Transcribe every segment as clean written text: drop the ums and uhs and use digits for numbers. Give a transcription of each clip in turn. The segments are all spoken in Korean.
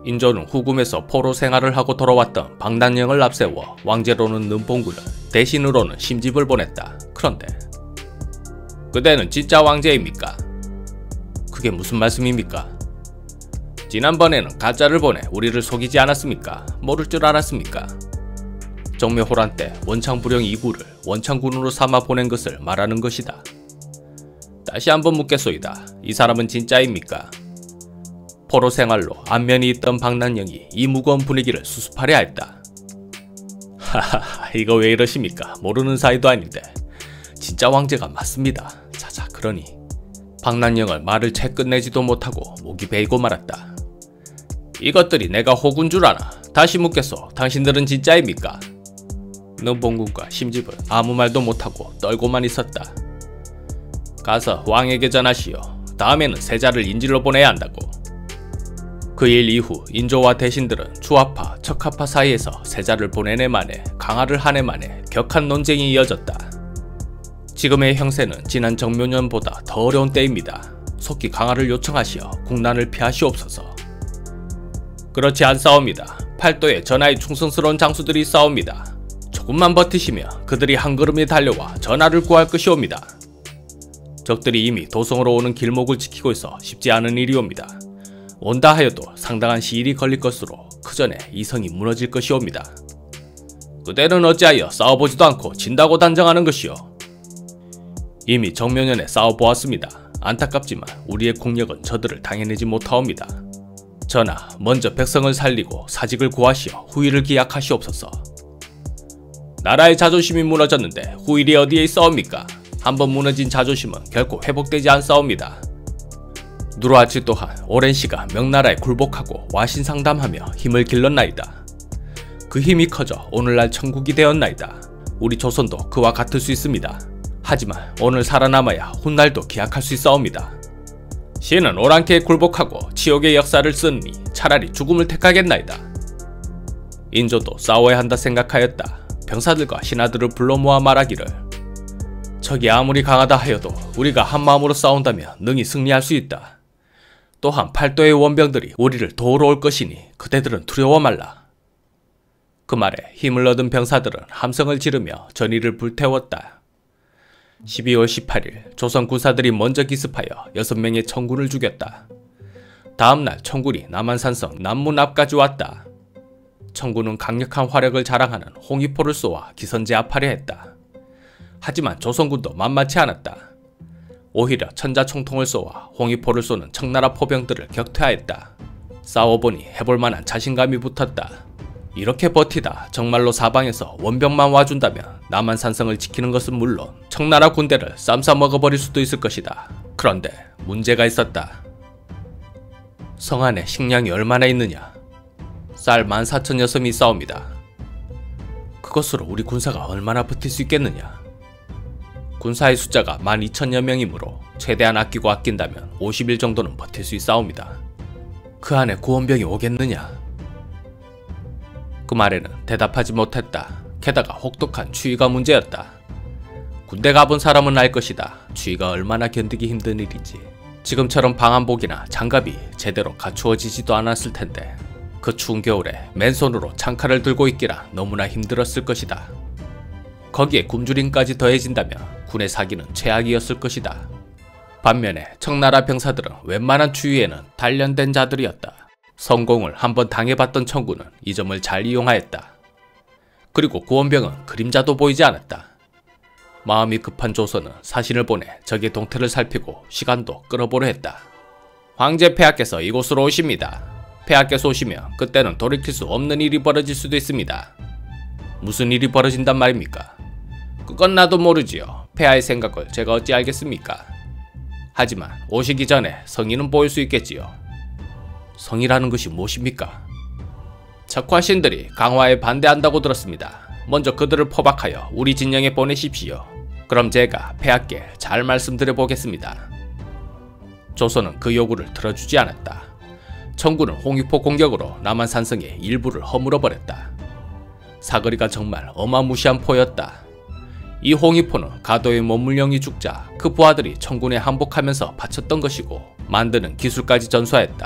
인조는 후금에서 포로 생활을 하고 돌아왔던 박난영을 앞세워 왕제로는 능봉군을, 대신으로는 심집을 보냈다. 그런데 그대는 진짜 왕제입니까? 그게 무슨 말씀입니까? 지난번에는 가짜를 보내 우리를 속이지 않았습니까? 모를 줄 알았습니까? 정묘호란 때 원창부령 이구를 원창군으로 삼아 보낸 것을 말하는 것이다. 다시 한번 묻겠소이다. 이 사람은 진짜입니까? 포로 생활로 안면이 있던 박난영이 이 무거운 분위기를 수습하려 했다. 하하, 이거 왜 이러십니까? 모르는 사이도 아닌데 진짜 왕제가 맞습니다. 자자, 그러니 박난영을 말을 채 끝내지도 못하고 목이 베이고 말았다. 이것들이 내가 호군 줄 아나? 다시 묻겠소. 당신들은 진짜입니까? 능봉군과 심집은 아무 말도 못하고 떨고만 있었다. 가서 왕에게 전하시오. 다음에는 세자를 인질로 보내야 한다고. 그 일 이후 인조와 대신들은 주하파, 척하파 사이에서 세자를 보내네 만에 강화를 하네 만에 격한 논쟁이 이어졌다. 지금의 형세는 지난 정묘년보다 더 어려운 때입니다. 속히 강화를 요청하시어 국난을 피하시옵소서. 그렇지 않사옵니다. 팔도에 전하에 충성스러운 장수들이 싸웁니다. 조금만 버티시며 그들이 한 걸음에 달려와 전하를 구할 것이옵니다. 적들이 이미 도성으로 오는 길목을 지키고 있어 쉽지 않은 일이옵니다. 온다 하여도 상당한 시일이 걸릴 것으로 그 전에 이 성이 무너질 것이옵니다. 그대는 어찌하여 싸워보지도 않고 진다고 단정하는 것이오? 이미 정묘년에 싸워보았습니다. 안타깝지만 우리의 국력은 저들을 당해내지 못하옵니다. 전하, 먼저 백성을 살리고 사직을 구하시어 후일을 기약하시옵소서. 나라의 자존심이 무너졌는데 후일이 어디에 있사옵니까? 한번 무너진 자존심은 결코 회복되지 않사옵니다. 누르하치 또한 오랜 시간 명나라에 굴복하고 와신상담하며 힘을 길렀나이다. 그 힘이 커져 오늘날 천국이 되었나이다. 우리 조선도 그와 같을 수 있습니다. 하지만 오늘 살아남아야 훗날도 기약할 수 있사옵니다. 신은 오랑캐에 굴복하고 치욕의 역사를 쓰니 차라리 죽음을 택하겠나이다. 인조도 싸워야 한다 생각하였다. 병사들과 신하들을 불러 모아 말하기를, 적이 아무리 강하다 하여도 우리가 한마음으로 싸운다면 능히 승리할 수 있다. 또한 팔도의 원병들이 우리를 도우러 올 것이니 그대들은 두려워 말라. 그 말에 힘을 얻은 병사들은 함성을 지르며 전의를 불태웠다. 12월 18일 조선 군사들이 먼저 기습하여 6명의 청군을 죽였다. 다음날 청군이 남한산성 남문 앞까지 왔다. 청군은 강력한 화력을 자랑하는 홍위포를 쏘아 기선제압하려 했다. 하지만 조선군도 만만치 않았다. 오히려 천자총통을 쏘아 홍위포를 쏘는 청나라 포병들을 격퇴하였다. 싸워보니 해볼만한 자신감이 붙었다. 이렇게 버티다 정말로 사방에서 원병만 와준다면 남한산성을 지키는 것은 물론 청나라 군대를 쌈싸 먹어버릴 수도 있을 것이다. 그런데 문제가 있었다. 성 안에 식량이 얼마나 있느냐? 쌀 14,000여 싸웁니다. 그것으로 우리 군사가 얼마나 버틸 수 있겠느냐? 군사의 숫자가 12,000여 명이므로 최대한 아끼고 아낀다면 50일 정도는 버틸 수 있사옵니다. 그 안에 구원병이 오겠느냐? 그 말에는 대답하지 못했다. 게다가 혹독한 추위가 문제였다. 군대 가본 사람은 알 것이다. 추위가 얼마나 견디기 힘든 일인지. 지금처럼 방한복이나 장갑이 제대로 갖추어지지도 않았을 텐데 그 추운 겨울에 맨손으로 창칼을 들고 있기라 너무나 힘들었을 것이다. 거기에 굶주림까지 더해진다면 군의 사기는 최악이었을 것이다. 반면에 청나라 병사들은 웬만한 추위에는 단련된 자들이었다. 성공을 한번 당해봤던 청군은 이 점을 잘 이용하였다. 그리고 구원병은 그림자도 보이지 않았다. 마음이 급한 조선은 사신을 보내 적의 동태를 살피고 시간도 끌어보려 했다. 황제 폐하께서 이곳으로 오십니다. 폐하께서 오시면 그때는 돌이킬 수 없는 일이 벌어질 수도 있습니다. 무슨 일이 벌어진단 말입니까? 그건 나도 모르지요. 폐하의 생각을 제가 어찌 알겠습니까? 하지만 오시기 전에 성의는 보일 수 있겠지요. 성의라는 것이 무엇입니까? 적화신들이 강화에 반대한다고 들었습니다. 먼저 그들을 포박하여 우리 진영에 보내십시오. 그럼 제가 폐하께 잘 말씀드려 보겠습니다. 조선은 그 요구를 들어주지 않았다. 청군은 홍위포 공격으로 남한산성의 일부를 허물어버렸다. 사거리가 정말 어마무시한 포였다. 이 홍위포는 가도의 몸물령이 죽자 그 부하들이 청군에 항복하면서 바쳤던 것이고 만드는 기술까지 전수하였다.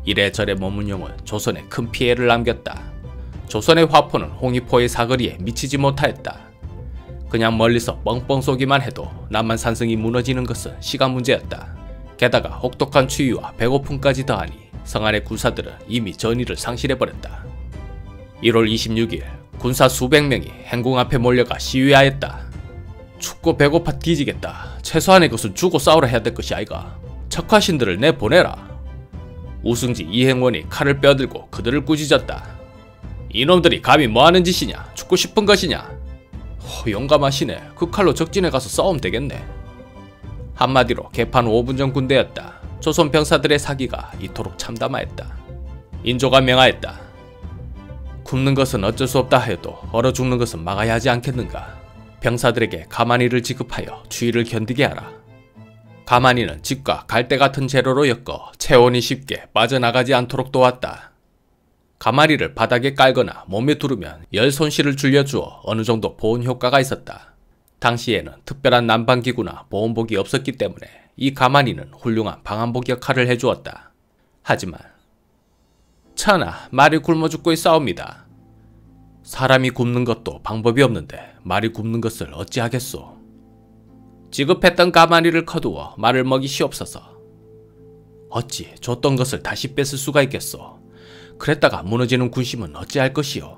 이래저래 머문 용은 조선에 큰 피해를 남겼다. 조선의 화포는 홍위포의 사거리에 미치지 못하였다. 그냥 멀리서 뻥뻥 쏘기만 해도 남한 산성이 무너지는 것은 시간 문제였다. 게다가 혹독한 추위와 배고픔까지 더하니 성안의 군사들은 이미 전의를 상실해버렸다. 1월 26일 군사 수백 명이 행궁 앞에 몰려가 시위하였다. 춥고 배고파 뒤지겠다. 최소한의 것은 주고 싸우라 해야 될 것이 아이가. 척화신들을 내보내라. 우승지 이행원이 칼을 빼어들고 그들을 꾸짖었다. 이놈들이 감히 뭐하는 짓이냐? 죽고 싶은 것이냐? 용감하시네. 그 칼로 적진에 가서 싸우면 되겠네. 한마디로 개판 5분 전 군대였다. 조선 병사들의 사기가 이토록 참담하였다. 인조가 명하였다. 굶는 것은 어쩔 수 없다 하여도 얼어 죽는 것은 막아야 하지 않겠는가. 병사들에게 가마니를 지급하여 추위를 견디게 하라. 가마니는 집과 갈대 같은 재료로 엮어 체온이 쉽게 빠져나가지 않도록 도왔다. 가마니를 바닥에 깔거나 몸에 두르면 열 손실을 줄여주어 어느 정도 보온 효과가 있었다. 당시에는 특별한 난방기구나 보온복이 없었기 때문에 이 가마니는 훌륭한 방한복 역할을 해주었다. 하지만 천하 말이 굶어 죽고 있사옵니다. 사람이 굶는 것도 방법이 없는데 말이 굶는 것을 어찌하겠소. 지급했던 가마니를 거두어 말을 먹이시옵소서. 어찌 줬던 것을 다시 뺏을 수가 있겠소. 그랬다가 무너지는 군심은 어찌할 것이오.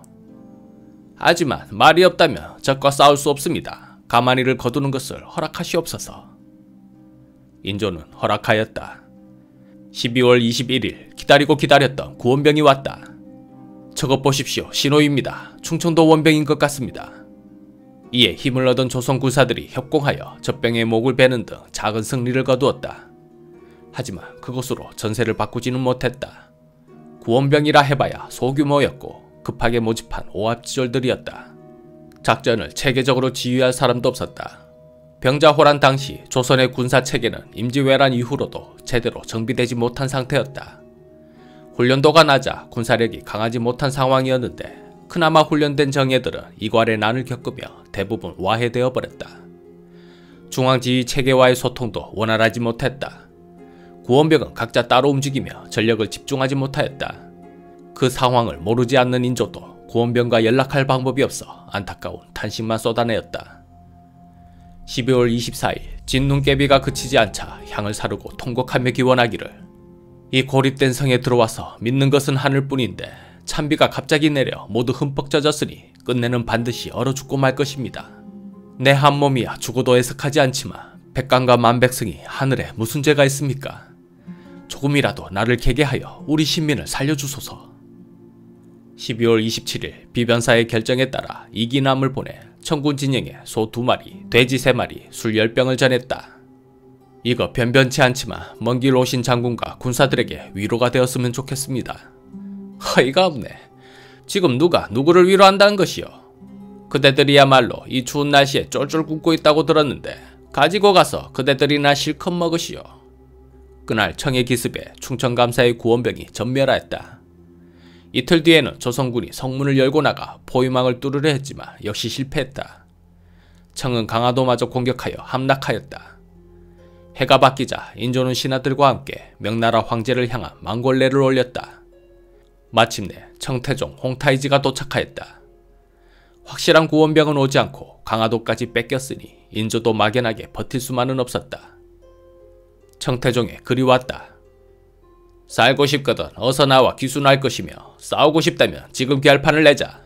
하지만 말이 없다면 적과 싸울 수 없습니다. 가마니를 거두는 것을 허락하시옵소서. 인조는 허락하였다. 12월 21일 기다리고 기다렸던 구원병이 왔다. 저것 보십시오. 신호입니다. 충청도 원병인 것 같습니다. 이에 힘을 얻은 조선 군사들이 협공하여 적병의 목을 베는 등 작은 승리를 거두었다. 하지만 그것으로 전세를 바꾸지는 못했다. 구원병이라 해봐야 소규모였고 급하게 모집한 오합지졸들이었다. 작전을 체계적으로 지휘할 사람도 없었다. 병자호란 당시 조선의 군사체계는 임진왜란 이후로도 제대로 정비되지 못한 상태였다. 훈련도가 낮아 군사력이 강하지 못한 상황이었는데 그나마 훈련된 정예들은 이괄의 난을 겪으며 대부분 와해되어 버렸다. 중앙지휘체계와의 소통도 원활하지 못했다. 구원병은 각자 따로 움직이며 전력을 집중하지 못하였다. 그 상황을 모르지 않는 인조도 구원병과 연락할 방법이 없어 안타까운 탄식만 쏟아내었다. 12월 24일 진눈깨비가 그치지 않자 향을 사르고 통곡하며 기원하기를 이 고립된 성에 들어와서 믿는 것은 하늘뿐인데 찬비가 갑자기 내려 모두 흠뻑 젖었으니 끝내는 반드시 얼어 죽고 말 것입니다. 내 한 몸이야 죽어도 애석하지 않지만 백관과 만백성이 하늘에 무슨 죄가 있습니까? 조금이라도 나를 개게 하여 우리 신민을 살려주소서. 12월 27일 비변사의 결정에 따라 이기남을 보내 청군 진영에 소 2마리, 돼지 3마리, 술 10병을 전했다. 이거 변변치 않지만 먼 길 오신 장군과 군사들에게 위로가 되었으면 좋겠습니다. 허이가 없네. 지금 누가 누구를 위로한다는 것이요. 그대들이야말로 이 추운 날씨에 쫄쫄 굶고 있다고 들었는데 가지고 가서 그대들이나 실컷 먹으시오. 그날 청해 기습에 충청감사의 구원병이 전멸하였다. 이틀 뒤에는 조선군이 성문을 열고 나가 포위망을 뚫으려 했지만 역시 실패했다. 청은 강화도마저 공격하여 함락하였다. 해가 바뀌자 인조는 신하들과 함께 명나라 황제를 향한 망골례를 올렸다. 마침내 청태종 홍타이지가 도착하였다. 확실한 구원병은 오지 않고 강화도까지 뺏겼으니 인조도 막연하게 버틸 수만은 없었다. 청태종에 글이 왔다. 살고 싶거든 어서 나와 기순할 것이며 싸우고 싶다면 지금 결판을 내자.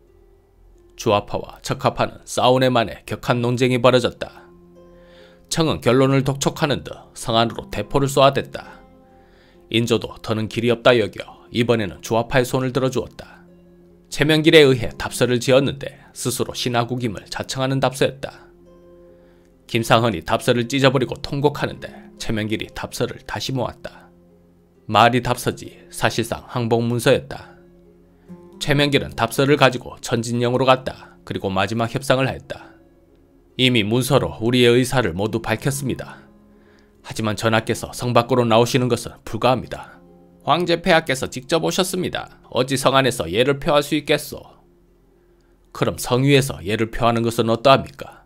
주화파와 척화파는 싸우네 만에 격한 논쟁이 벌어졌다. 청은 결론을 독촉하는 듯 성안으로 대포를 쏘아댔다. 인조도 더는 길이 없다 여겨 이번에는 주화파의 손을 들어주었다. 최명길에 의해 답서를 지었는데 스스로 신하국임을 자청하는 답서였다. 김상헌이 답서를 찢어버리고 통곡하는데 최명길이 답서를 다시 모았다. 말이 답서지 사실상 항복문서였다. 최명길은 답서를 가지고 천진영으로 갔다. 그리고 마지막 협상을 하였다. 이미 문서로 우리의 의사를 모두 밝혔습니다. 하지만 전하께서 성 밖으로 나오시는 것은 불가합니다. 황제 폐하께서 직접 오셨습니다. 어찌 성 안에서 예를 표할 수 있겠소? 그럼 성 위에서 예를 표하는 것은 어떠합니까?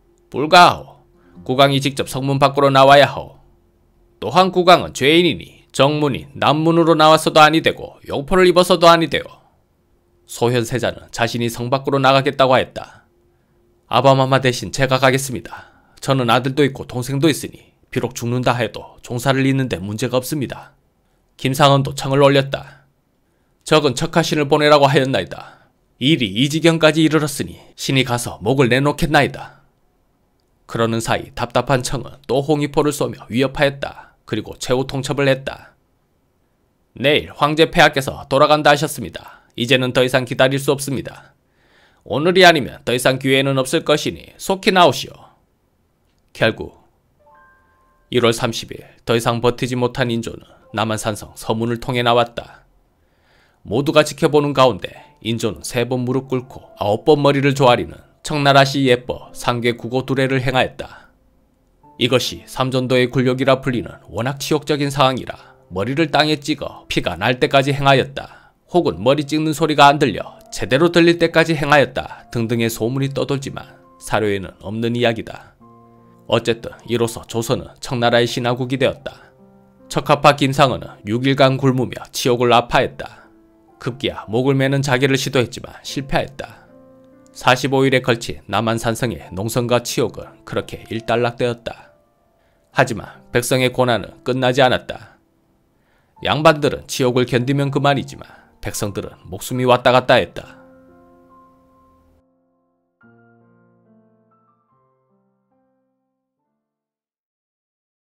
불가하오. 국왕이 직접 성문 밖으로 나와야 하오. 또한 국왕은 죄인이니 정문이 남문으로 나왔어도 아니 되고 용포를 입어서도 아니 되고 소현세자는 자신이 성 밖으로 나가겠다고 하였다. 아바마마 대신 제가 가겠습니다. 저는 아들도 있고 동생도 있으니 비록 죽는다 해도 종사를 잇는데 문제가 없습니다. 김상헌도 청을 올렸다. 적은 척하신을 보내라고 하였나이다. 일이 이 지경까지 이르렀으니 신이 가서 목을 내놓겠나이다. 그러는 사이 답답한 청은 또 홍위포를 쏘며 위협하였다. 그리고 최후 통첩을 했다. 내일 황제 폐하께서 돌아간다 하셨습니다. 이제는 더 이상 기다릴 수 없습니다. 오늘이 아니면 더 이상 기회는 없을 것이니 속히 나오시오. 결국 1월 30일 더 이상 버티지 못한 인조는 남한산성 서문을 통해 나왔다. 모두가 지켜보는 가운데 인조는 3번 무릎 꿇고 9번 머리를 조아리는 청나라시 예법 상괴9고 두례를 행하였다. 이것이 삼전도의 굴욕이라 불리는 워낙 치욕적인 상황이라 머리를 땅에 찍어 피가 날 때까지 행하였다. 혹은 머리 찍는 소리가 안 들려 제대로 들릴 때까지 행하였다 등등의 소문이 떠돌지만 사료에는 없는 이야기다. 어쨌든 이로써 조선은 청나라의 신하국이 되었다. 척하파 김상헌은 6일간 굶으며 치욕을 아파했다. 급기야 목을 매는 자기를 시도했지만 실패했다. 45일에 걸친 남한산성의 농성과 치욕은 그렇게 일단락되었다. 하지만 백성의 고난은 끝나지 않았다. 양반들은 치욕을 견디면 그만이지만 백성들은 목숨이 왔다 갔다 했다.